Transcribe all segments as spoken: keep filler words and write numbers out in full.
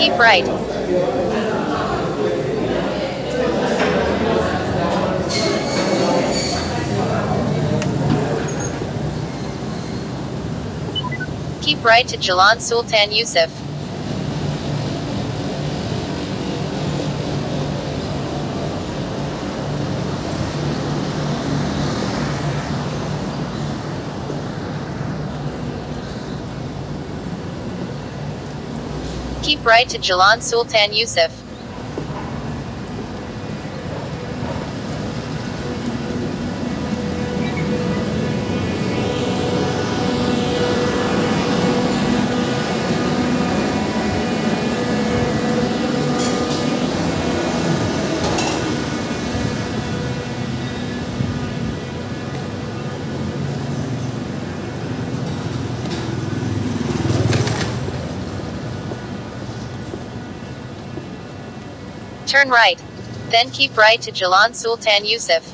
Keep right. Keep right to Jalan Sultan Yusuf. Keep right to Jalan Sultan Yusuf. Turn right. Then keep right to Jalan Sultan Yusuf.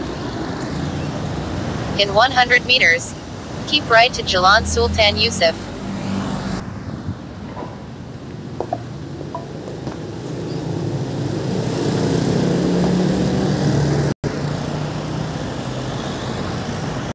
In one hundred meters, keep right to Jalan Sultan Yusuf.